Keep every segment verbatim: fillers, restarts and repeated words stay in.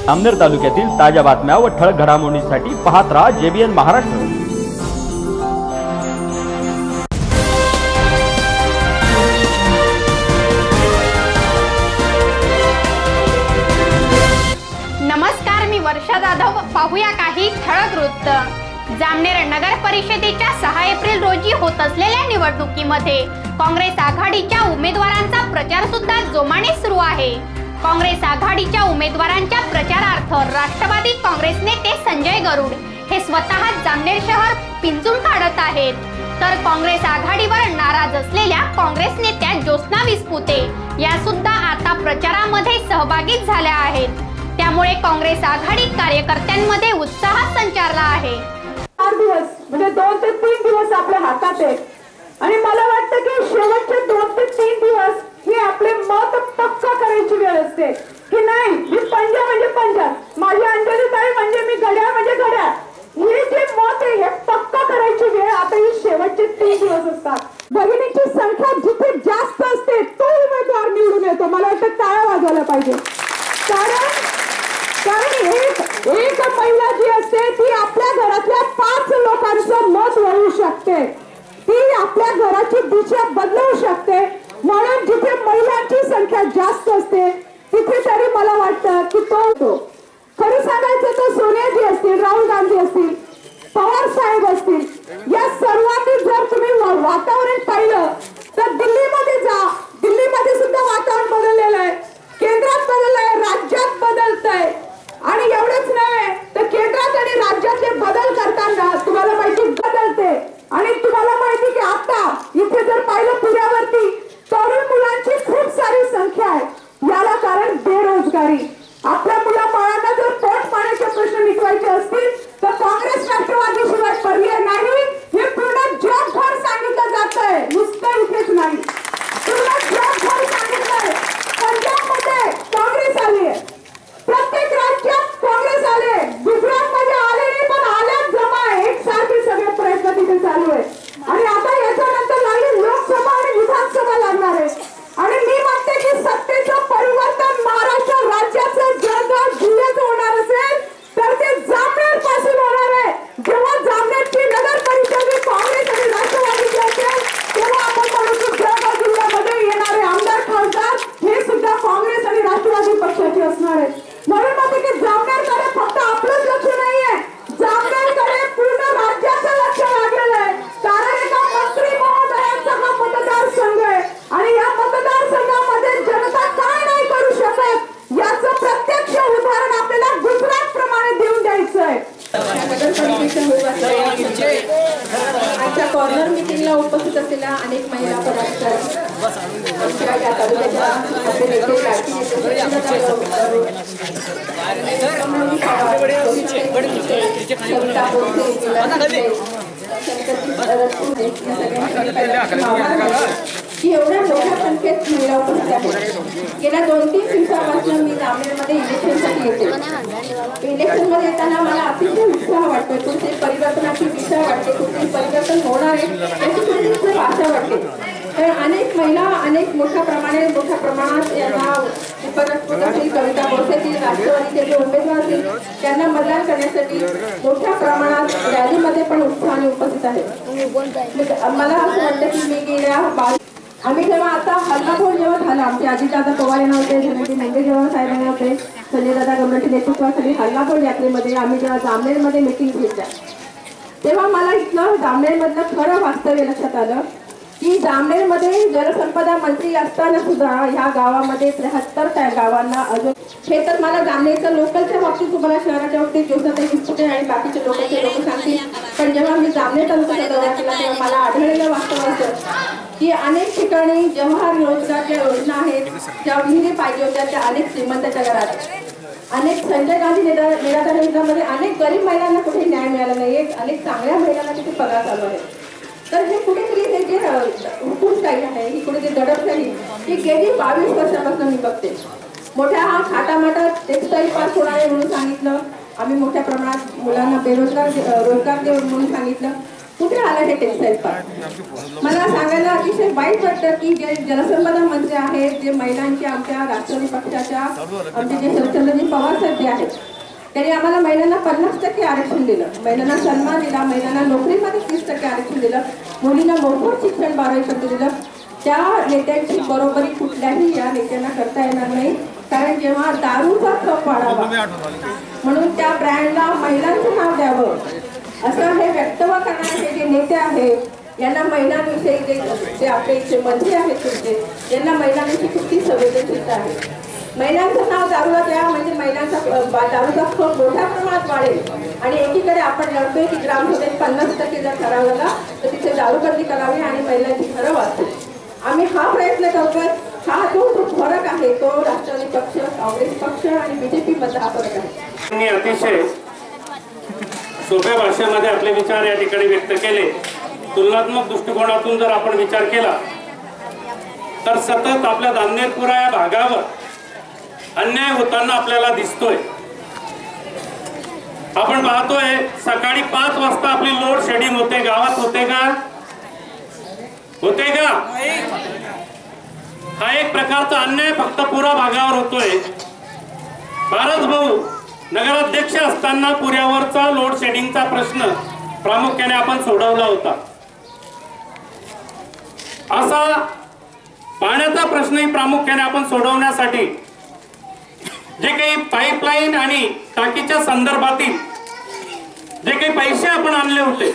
जामनेर तालुक्यातील ताज्या बातम्या व ठळक घडामोडींसाठी पाहत राहा जेबीएन महाराष्ट्र। नमस्कार, मी वर्षा जाधव। पाहूया काही ठळक वृत्त। जामनेर नगर परिषदेच्या सहा एप्रिल रोजी होत असलेल्या निवडणुकीमध्ये काँग्रेस आघाडीच्या उमेदवारांचा प्रचार सुद्धा जोमाने सुरू आहे। काँग्रेस आघाडीच्या उमेदवारांच्या प्रचारार्थ राष्ट्रवादी काँग्रेस नेते संजय गरुड हे स्वतः जामनेर शहर पिंजून काढत आहेत, तर काँग्रेस आघाडीवर नाराज असलेल्या काँग्रेस नेत्या ज्योत्स्ना विस्पुते या सुद्धा आता प्रचारामध्ये सहभागी झाल्या आहेत। त्यामुळे काँग्रेस आघाडी कार्यकर्त्यांमध्ये उत्साह संचारला आहे। चार दिवस म्हणजे दोन ते तीन दिवस आपल्या हातात आहेत आणि मला वाटतं की शेवटचे दोन ते तीन दिवस हे आपले मत पक्का करायची वेळ असते की नाही, मी पंजा म्हणजे पंजा, माझी अंजली ताई म्हणजे मी घड्याळ म्हणजे घड्याळ, हे जे मत आहे हे पक्का करायची वेळ आता ही शेवटचे तीन दिवस असतात। भगिनीची संख्या जिथे जास्त असते तो उमेदवार निवडून येतो। मला वाटतं टाळ्या वाजवायला पाहिजे, कारण कारण एक एक महिला जी असते ती आपल्या घरातल्या पाच लोकांचं मत वळवू शकते, ती आपल्या घराची दिशा बदलवू शकते। म्हणून जिथे महिलांची संख्या जास्त असते तिथे तरी मला वाटतं की तो होतो। खरं सांगायचं तर सोनियाजी असतील, राहुल गांधी असतील, पवार साहेब असतील, या सर्वांनी जर तुम्ही वातावरण पाहिलं तर दिल्लीमध्ये जा, दिल्लीमध्ये सुद्धा वातावरण बदललेलं आहे, केंद्रात बदललंय, राज्यात बदलतंय आणि एवढंच नाही तर केंद्रात आणि राज्यातले बदल करताना तुम्हाला माहिती बदलते। आणि तुम्हाला माहिती की आता इथे जर पाहिलं पुण्यावरती तरुण मुलांची खूप सारी संख्या आहे, याला कारण बेरोजगारी। आपल्या मुला बाळांना जर पोट पाण्याचे प्रश्न मिटवायचे असतील तर काँग्रेस राष्ट्रवादी शिवाय पर्याय नाही, हे पूर्ण जगभर सांगितलं जात आहे, नुसतं इथेच नाही, पूर्ण जगभर सांगितलंय। पंजाबमध्ये काँग्रेस आली आहे, प्रत्येक राज्यात काँग्रेस आले, गुजरातमध्ये आले नाही पण आल्यात जमा एकसारखे सगळे प्रयत्न तिथे चालू आहे। आणि आता याच्यानंतर लागली लोकसभा आणि विधानसभा लागणार आहे आणि मी म्हणते की सत्तेचं परिवर्तन महाराष्ट्र राज्याचं जळगाव जिल्ह्याचं होणार असेल तर ते जामनेर पासून होणार आहे। जेव्हा जामनेरची नगर परिषद काँग्रेस आणि राष्ट्रवादीची असेल तेव्हा आपण म्हणू की जळगाव जिल्ह्यामध्ये येणारे आमदार खासदार हे सुद्धा काँग्रेस आणि राष्ट्रवादी पक्षाचे असणार आहेत। म्हणून म्हणते की जामनेरकडे फक्त आपलंच लक्ष नाहीये, जामनेरकडे पूर्ण राज्याचं लक्ष लागलेलं आहे, कारण एका मंत्री महोदयांचा हा मतदारसंघ आहे आणि या मतदारसंघामध्ये जनता काय नाही करू शकत याचं प्रत्यक्ष उदाहरण आपल्याला गुजरात प्रमाणे देऊन द्यायचं आहे। आजच्या कॉर्नर मीटिंगला उपस्थित असलेल्या अनेक महिला पदाधिकारी, की एवढ्या मोठ्या संख्येत महिला उपस्थित आहेत। गेल्या दोन तीन दिवसापासून मी जामनेरमध्ये इलेक्शनसाठी येते। इलेक्शन मध्ये येताना मला अतिशय उत्साह वाटतो, कुठे परिवर्तनाची दिशा वाटते, कुठे परिवर्तन होणार आहे याची खूप आशा वाटते। तर अनेक महिला अनेक मोठ्या प्रमाणे मोठ्या प्रमाणात यांना उपस्थित असतील, कविता बोलतील, राष्ट्रवादीचे जे उमेदवार असतील त्यांना मतदान करण्यासाठी मोठ्या प्रमाणात रॅलीमध्ये पण उत्साहाने उपस्थित आहेत। मला असं वाटतं की मी गेल्या आम्ही जेव्हा आता हल्लाबोल जेव्हा झाला, आमचे अजितदादा पवार यांना होते, धनंजय मुंडे जेव्हा साहेबांना होते, संजयदादा गमराटी नेतृत्वाखाली हल्लाबोल यात्रेमध्ये आम्ही जेव्हा जामनेरमध्ये मिटिंग घेतल्या तेव्हा मला इथलं जामनेरमधलं खरं वास्तव्य लक्षात आलं की जामनेरमध्ये जलसंपदा मंत्री असताना सुद्धा ह्या गावामध्ये त्र्याहत्तर त्या गावांना अजून, हे तर मला जामनेरचं लोकलच्या बाबतीत तुम्हाला शहराच्या बाबतीत ज्योत्स्नाताई विस्पुते आणि बाकीचे लोकलचे लोक सांगतील, पण जेव्हा मी जामनेर तालुक्याचा दौरा केला तेव्हा मला आढळलेलं वास्तव असं की अनेक ठिकाणी जवाहर रोजगारच्या योजना आहेत, ज्या विहिरी पाहिजे होत्या त्या अनेक श्रीमंताच्या घरात, अनेक संजय गांधी निराधार योजनामध्ये अनेक गरीब महिलांना कुठे न्याय मिळाला नाही, अनेक चांगल्या महिलांना तिथे पगार चालू आहे। तर हे कुठेतरी हे जे हुकूमशाही आहे, ही कुठेतरी दडपशाही ही गेली बावीस वर्षापासून मी बघते। मोठ्या हा थाटामाटा टेक्स्टाईल पास होणार आहे म्हणून सांगितलं, आम्ही मोठ्या प्रमाणात मुलांना बेरोजगार रोजगार देऊ म्हणून सांगितलं, कुठे आलं हे टेक्सटाईल पार्क? मला सांगायला अतिशय वाईट वाटतं की जे जलसंपदा मंत्री आहेत, जे महिलांच्या आमच्या राष्ट्रवादी पक्षाच्या आमचे जे शरदचंद्रजी पवार साहेब जे आहेत, त्यांनी आम्हाला महिलांना पन्नास टक्के आरक्षण दिलं, महिलांना सन्मान दिला, महिलांना नोकरीमध्ये तीस टक्के आरक्षण दिलं, मुलींना मोफत शिक्षण बारावीपर्यंत दिलं. त्या नेत्यांची बरोबरी कुठल्याही या नेत्यांना करता येणार नाही. कारण जेव्हा दारूचा खप वाढावा म्हणून त्या ब्रँडला महिलांचं नाव द्यावं असं हे वक्तव्य करणारे हे जे नेते आहेत, यांना महिलांविषयी जे जे आपले जे मंत्री आहेत तुमचे, यांना महिलांविषयी किती संवेदनशीलता आहे. महिलांचं नाव दारूला द्या म्हणजे महिलांचा दारूचा खप मोठ्या प्रमाणात वाढेल. आणि एकीकडे आपण लढतोय की ग्रामसभेत पन्नास टक्के जर ठराव झाला तर तिथे दारूबंदी करावी आणि महिलांची घरं वाचतील. आम्ही हा प्रयत्न करतोय. हा जो जो फरक आहे तो राष्ट्रवादी पक्ष, काँग्रेस पक्ष आणि बीजेपी मध्ये हा फरक आहे. मी अतिशय सोप्या भाषेमध्ये आपले विचार या ठिकाणी व्यक्त केले. तुलनात्मक दृष्टिकोनातून जर आपण विचार केला तर सतत आपल्या दामनेरपुरा या भागावर अन्याय होताना आपल्याला दिसतोय. आपण पाहतोय सकाळी पाच वाजता आपली लोड शेडिंग होते. गावात होते का? होते का? हा एक प्रकारचा अन्याय फक्त पुरा भागावर होतोय. भारत भाऊ नगराध्यक्ष असताना पुऱ्यावरचा लोड शेडिंगचा प्रश्न प्रामुख्याने आपण सोडवला होता. असा पाण्याचा प्रश्नही प्रामुख्याने आपण सोडवण्यासाठी जे काही पाईपलाईन आणि टाकीच्या संदर्भातील जे काही पैसे आपण आणले होते,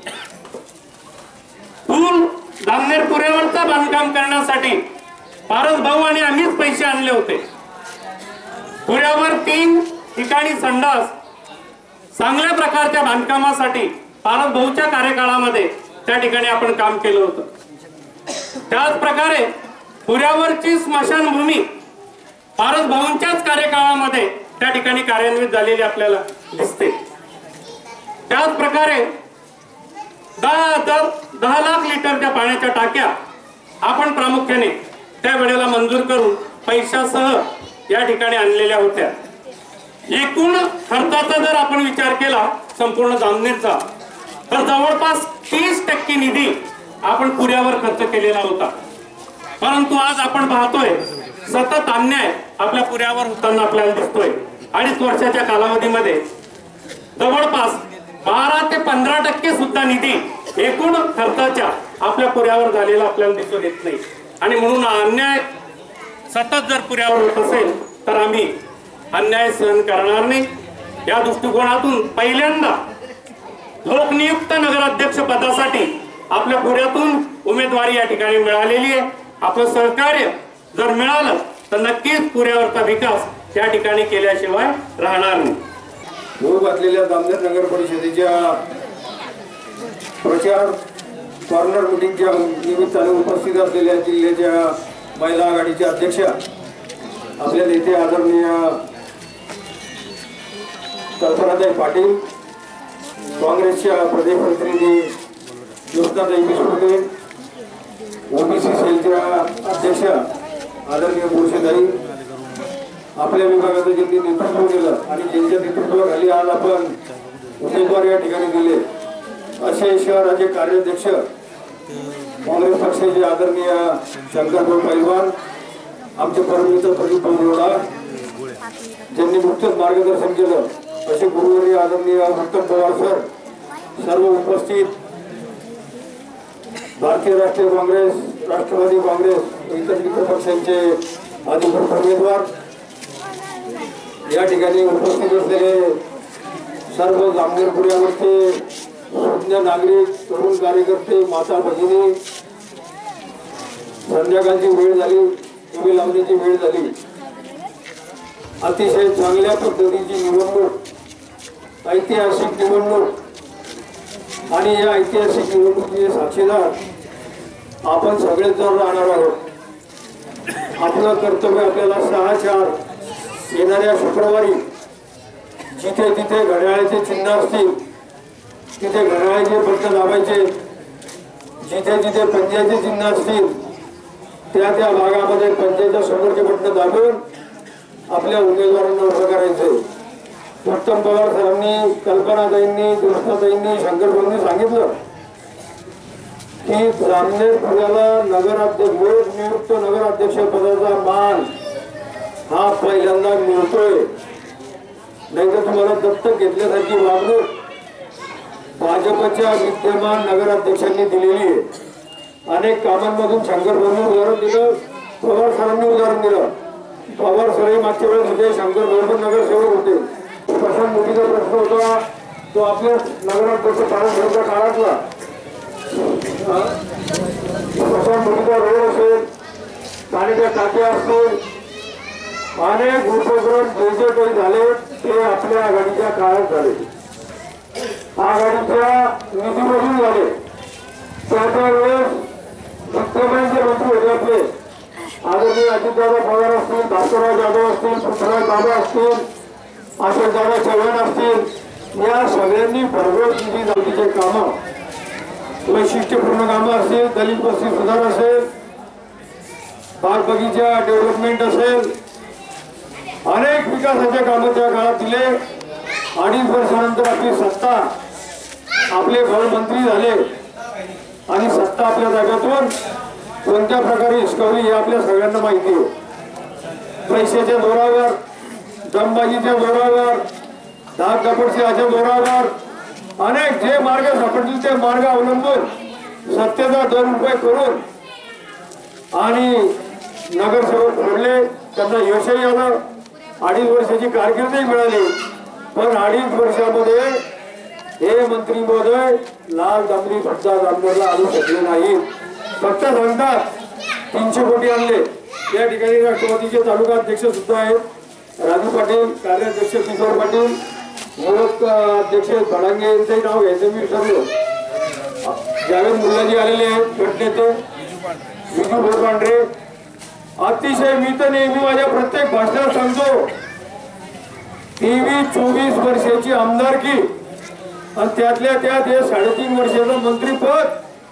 पूल दामनेर पुऱ्यावरचा बांधकाम करण्यासाठी पारस भाऊ आणि आम्हीच पैसे आणले होते. पुऱ्यावर तीन ठिकाणी संडास चांगल्या प्रकारच्या बांधकामासाठी पारस भाऊच्या कार्यकाळामध्ये त्या ठिकाणी आपण काम केलं होतं. त्याच प्रकारे पुऱ्यावरची स्मशानभूमी पारस भाऊंच्याच कार्यकाळामध्ये त्या ठिकाणी कार्यान्वित झालेली आपल्याला दिसते. त्याच प्रकारे दहा हजार दहा लाख लिटरच्या पाण्याच्या टाक्या आपण प्रामुख्याने त्या वेळेला मंजूर करून पैशासह या ठिकाणी आणलेल्या होत्या. एकूण खर्चाचा जर आपण विचार केला संपूर्ण जामनेरचा तर जवळपास तीस टक्के निधी आपण पुऱ्यावर खर्च केलेला होता. परंतु आज आपण पाहतोय सतत अन्याय आपल्या पुऱ्यावर होताना आपल्याला दिसतोय. अडीच वर्षाच्या कालावधीमध्ये जवळपास बारा ते पंधरा टक्के सुद्धा निधी एकूण खर्चाच्या आपल्या पुऱ्यावर झालेला आपल्याला दिसून येत नाही. आणि म्हणून अन्याय सतत जर पुऱ्यावर होत असेल तर आम्ही अन्याय सहन करणार नाही. या दृष्टिकोनातून पहिल्यांदा लोकनियुक्त नगराध्यक्ष पदासाठी आपल्या पुऱ्यातून उमेदवारी या ठिकाणी मिळालेली आहे. आपलं सहकार्य जर मिळालं तर नक्कीच पुऱ्यावरचा विकास या ठिकाणी केल्याशिवाय राहणार नाही. होऊ घातलेल्या जामनेर नगर परिषदेच्या प्रचार कॉर्नर मिटिंगच्या निमित्ताने उपस्थित असलेल्या जिल्ह्याच्या महिला आघाडीच्या अध्यक्षा, आपल्या नेते आदरणीय कल्पनाताई पाटील, काँग्रेसच्या प्रदेश प्रतिनिधी ज्योत्नाताई विसुर्ते, ओबीसी सेलच्या अध्यक्षा आदरणीय बोरशेताई, आपल्या विभागाचं ज्यांनी नेतृत्व केलं आणि ज्यांच्या नेतृत्वाखाली आज आपण उमेदवार या ठिकाणी दिले असे शहराचे कार्याध्यक्ष काँग्रेस पक्षाचे आदरणीय शंकरभाऊ पैलवान, आमचे परममित्र प्रदीप बोरोडा ज्यांनी नुकतंच मार्गदर्शन केलं असे गुरुवारी आदरणीय उत्तम पवार सर, सर्व उपस्थित भारतीय राष्ट्रीय काँग्रेस, राष्ट्रवादी काँग्रेस, इतर मित्र पक्षांचे अधिकृत उमेदवार, या ठिकाणी उपस्थित असलेले सर्व जामनेर पुऱ्यावरचे सुज्ञ नागरिक, तरुण कार्यकर्ते, माता भगिनी, संध्याकाळची वेळ झाली, दिवे लावण्याची वेळ झाली. अतिशय चांगल्या पद्धतीची निवडणूक, ऐतिहासिक निवडणूक आणि या ऐतिहासिक निवडणुकीचे साक्षीदार आपण सगळेच जण राहणार आहोत. आपलं कर्तव्य आपल्याला सहा चार येणाऱ्या शुक्रवारी जिथे जिथे घड्याळाचे चिन्ह असतील तिथे घड्याळाचे बटन दाबायचे, जिथे जिथे पंजाचे चिन्ह असतील त्या त्या भागामध्ये पंजाच्या समोरचे बटन दाबून आपल्या उमेदवारांना उभं करायचे. उत्तम पवार सरांनी, कल्पनाताईंनी, ज्योत्नाताईंनी, शंकरभाऊंनी सांगितलं की जामनेर पुण्याला नगराध्यक्ष नियुक्त नगराध्यक्ष पदाचा मान हा पहिल्यांदा मिळतोय. नाही तर तुम्हाला दत्तक घेतल्यासारखी वागणूक भाजपच्या विद्यमान नगराध्यक्षांनी दिलेली आहे. अनेक कामांमधून शंकर भाऊंनी उदाहरण दिलं, पवार सरांनी उदाहरण दिलं. पवार सर मागच्या वेळेस होते, शंकर भाऊ पण नगरसेवक होते. प्रशांत मोदीचा प्रश्न होता तो आपल्या नगराध्यक्ष पारायणच्या काळातला. प्रशांत मोदीचा रोड असेल, पाण्याच्या टाक्या असतील, अनेक उपक्रम जे जे काही झाले ते आपल्या आघाडीच्या काळात झाले. आघाडीच्या निधीमधून झाले. त्या वेळेस मुख्यमंत्री मंत्री होते आपले आदरणीय अजितदादा पवार असतील, भास्करराव जाधव असतील, पृथ्वीराज बाबा असतील, अशोकदादा चव्हाण असतील, या सगळ्यांनी भरघोस निधी जातीचे कामं, वैशिष्ट्यपूर्ण कामं असतील, दलित वस्ती सुधार असेल, बाग बगीचा डेव्हलपमेंट असेल, अनेक विकासाच्या कामं त्या काळात दिले. अडीच वर्षानंतर आपली सत्ता, आपले गृहमंत्री झाले आणि सत्ता आपल्या जागेतून कोणत्या प्रकारे हिसकावली हे आपल्या सगळ्यांना माहिती आहे. पैशाच्या जोरावर, दमबाजीच्या जोरावर, धाक दपटच्या जोरावर अनेक जे मार्ग सापडतील ते मार्ग अवलंबून सत्तेचा दोन रुपये करून आणि नगरसेवक ठरले. त्यांना यशही आलं, अडीच वर्षाची कारकिर्दही मिळाली. पण अडीच वर्षामध्ये हे मंत्री महोदय लाल डांबरी सुद्धा जामनेरला आणू शकले नाही. फक्त सांगतात तीनशे कोटी आणले. या ठिकाणी राष्ट्रवादीचे तालुका अध्यक्ष सुद्धा आहेत, राजू पाटील, कार्याध्यक्ष किशोर पाटील, युवक अध्यक्ष फडांगे यांचंही नाव घ्यायचं मी विसरलो. जावेद मुल्लाजी आलेले आहेत, गटनेते विजू बोरपांढरे. अतिशय मी तर नेहमी माझ्या प्रत्येक भाषणात सांगतो, तेवीस चोवीस वर्षाची आमदारकी आणि त्यातल्या त्यात हे साडेतीन वर्षाचं मंत्रीपद.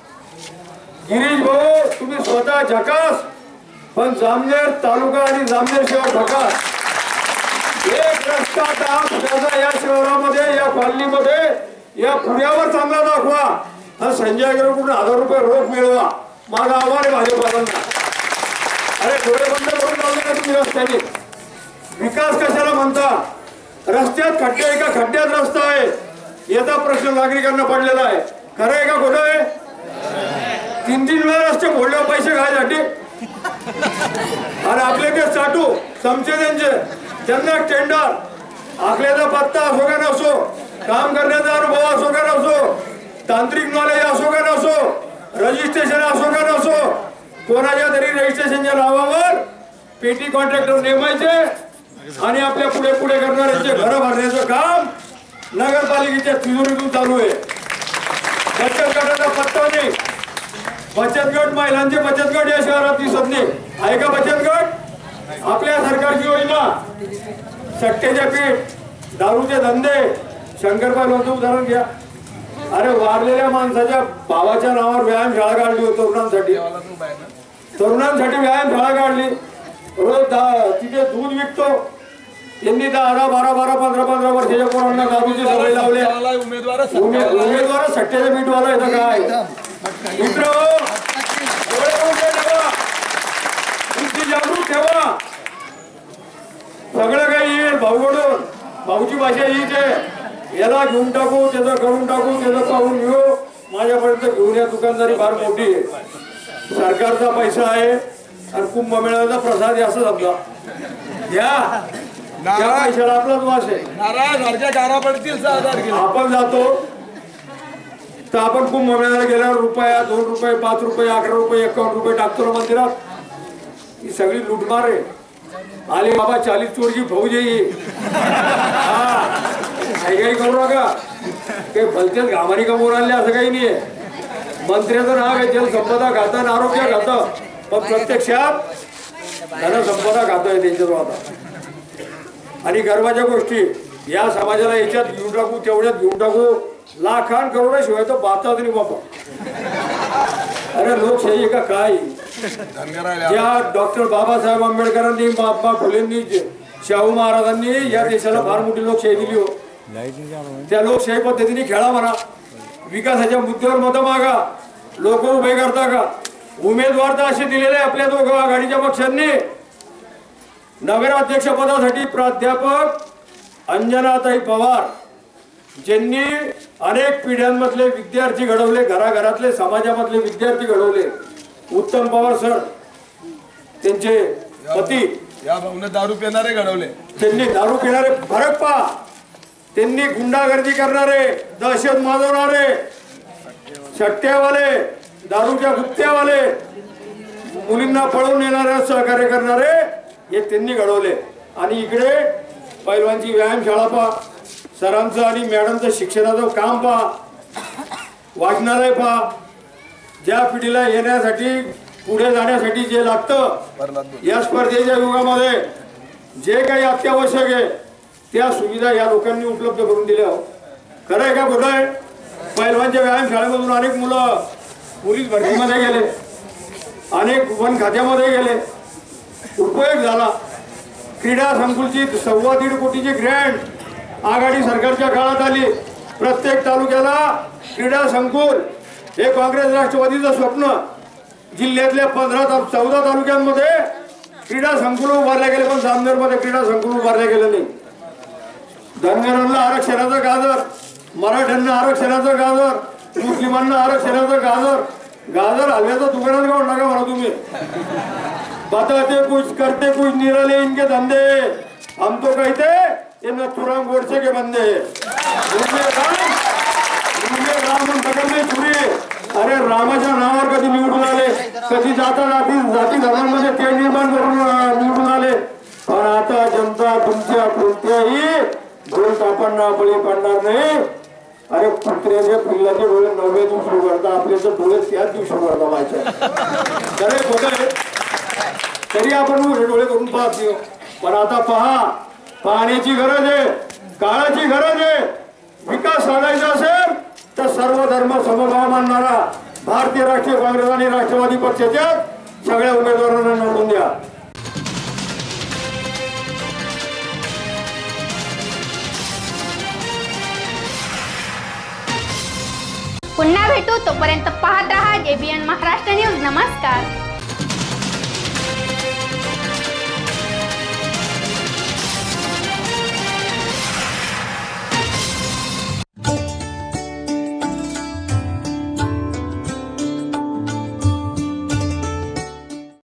गिरीश भाऊ तुम्ही स्वतः झकास, पण जामनेर तालुका आणि जामनेर शहर झकास. एक रस्ता दहा फुटाचा या शहरामध्ये, या कॉलनीमध्ये, या पुण्यावर चांगला दाखवा आणि संजय कडून हजार रुपये रोख मिळवा. माझा आव्हान आहे भाजपाला. अरे डोळे बंद करून लावले का तुम्ही रस्त्याने? विकास कशाला म्हणता? रस्त्यात खड्डे आहे का? खड्ड्यात रस्ता आहे याचा प्रश्न नागरिकांना पडलेला आहे. खरं आहे का खोटं आहे? तीन तीन वेळा रस्ते फोडल्यावर पैसे खायसाठी आणि आपले ते चाटू चमचे त्यांचे, त्यांना टेंडर, आखल्याचा पत्ता असो का नसो, काम करण्याचा अनुभव असो का नसो, तांत्रिक नॉलेज असो का नसो, रजिस्ट्रेशन असो का नसो, कोणाच्या तरी रजिस्ट्रेशनच्या नावावर पेटी कॉन्ट्रॅक्टर नेमायचे आणि आपल्या पुढे पुढे करणाऱ्यांचे घर भरण्याचं काम नगरपालिकेच्या तिजोरीतून चालू आहे. बचत गटाचा पत्ता नाही. बचत गट, महिलांचे बचत गट या शहरात दिसत नाही. आहे का बचत गट? आपल्या सरकारची योजना सट्टेच्या पीठ, दारूचे धंदे. शंकरपालांचं उदाहरण घ्या. अरे वारलेल्या माणसाच्या भावाच्या नावावर व्यायामशाळा काढली होती तरुणांसाठी. तरुणांसाठी व्यायामशाळा काढली. रोज तिथे दूध विकतो. यांनी दहा बारा बारा पंधरा पंधरा वर्षाच्या पोरांना दारूची सवय लावली. उमेदवार सट्ट्याच्या पीठवाला येतं काय? मित्र जागृत ठेवा. सगळं काही येईल भाऊकडून. भाऊची भाषा हीच आहे, याला घेऊन टाकू, त्याचं करून टाकू, त्याचं पाहून घेऊ. माझ्यापर्यंत घेऊन या दुकानदारी फार मोठी आहे. सरकारचा पैसा आहे आणि कुंभमेळ्याचा प्रसाद आहे असं समजा. घ्या, त्या पैशाला आपलाच वास आहे. आपण जातो तर आपण कुंभमेळ्याला गेल्यावर रुपया, दोन रुपये, पाच रुपये, अकरा रुपये, एकावन्न रुपये टाकतो ना मंदिरात. ही सगळी लुटमार आहे. आले बाबा चालीस चोरची फौज येई. हा काही काही करू नका. काही भलत्यात घामारी कमवून आणले असं काही नाहीये. मंत्र्याचं नाव आहे जलसंपदा खातं, आरोग्य खातं, पण प्रत्यक्षात धनसंपदा खातं आहे त्यांच्याजवळ आता. आणि गर्वाच्या गोष्टी या समाजाला याच्यात घेऊन टाकू, तेवढ्यात घेऊन टाकू, लाखान करोडाशिवाय तर बाताच नाही बाबा. अरे लोकशाही का काय? ज्या डॉक्टर बाबासाहेब आंबेडकरांनी, महात्मा फुलेंनी, शाहू महाराजांनी या देशाला फार मोठी लोकशाही दिली हो. त्या लोकशाही पद्धतीने खेळा म्हणा. विकासाच्या मुद्द्यावर मतं मागा. लोक उभे करता का? उमेदवार तर असे दिलेले आपल्या दोघं आघाडीच्या पक्षांनी. नगराध्यक्ष पदासाठी प्राध्यापक अंजनाताई पवार, ज्यांनी अनेक पिढ्यांमधले विद्यार्थी घडवले, घराघरातले समाजामधले विद्यार्थी घडवले. उत्तम पवार सर, त्यांचे पती या भाऊने दारू पिणारे घडवले. त्यांनी दारू पिणारे फरक पहा. त्यांनी गुंडागर्दी करणारे, दहशत माजवणारे, सट्ट्यावाले, दारूच्या गुत्त्यावाले, मुलींना पळवून नेणारे, सहकार्य करणारे हे त्यांनी घडवले. आणि इकडे पैलवानची व्यायामशाळा पहा, सरांचं आणि मॅडमचं शिक्षणाचं काम पहा, वाचनालय पहा. ज्या पिढीला येण्यासाठी पुढे जाण्यासाठी जे लागतं या स्पर्धेच्या युगामध्ये जे काही अत्यावश्यक आहे त्या सुविधा या लोकांनी उपलब्ध करून दिल्या. खरं आहे का खोटं आहे? पैलवानच्या व्यायामशाळेमधून अनेक मुलं पोलीस भरतीमध्ये गेले, अनेक वन खात्यामध्ये गेले, उपयोग झाला. क्रीडा संकुलची सव्वा दीड कोटीची ग्रँट आघाडी सरकारच्या काळात आली. प्रत्येक तालुक्याला क्रीडा संकुल हे काँग्रेस राष्ट्रवादीचं स्वप्न. जिल्ह्यातल्या पंधरा चौदा तालुक्यांमध्ये क्रीडा संकुल उभारले गेले, पण जामनेरमध्ये क्रीडा संकुल उभारले गेले नाही. धनगरांना आरक्षणाचं गाजर, मराठ्यांना आरक्षणाचं गाजर, मुस्लिमांना आरक्षणाचं गाजर. गाजर हलव्याचं दुकानात घेऊन नका म्हणा तुम्ही. बताते कुछ करते कुछ निराले इनके धंदे, हम तो कहते ये नथुराम गोडसे के बंदे. अरे रामाच्या नावावर कधी निवडून आले, कधी जाता जाती जाती धर्मांमध्ये ते निर्माण करून निवडून आले. पण आता जनता तुमच्या कोणत्याही डोळे तापांना बळी पडणार नाही. अरे कुत्र्याच्या पिल्लाचे डोळे नव्या दिवशी उघडता, आपले तर डोळे त्याच दिवशी उघडता व्हायचे. अरे खोटं तरी आपण उघडे डोळे करून पाहतो. पण आता पहा, पाहण्याची गरज आहे, काळाची गरज आहे. विकास साधायचा असेल तर सर्व धर्म समभाव मानणारा भारतीय राष्ट्रीय काँग्रेस आणि राष्ट्रवादी पक्षाच्या सगळ्या उमेदवारांना निवडून द्या. पुन्हा भेटू, तोपर्यंत पाहत रहा जेबीएन महाराष्ट्र न्यूज. नमस्कार.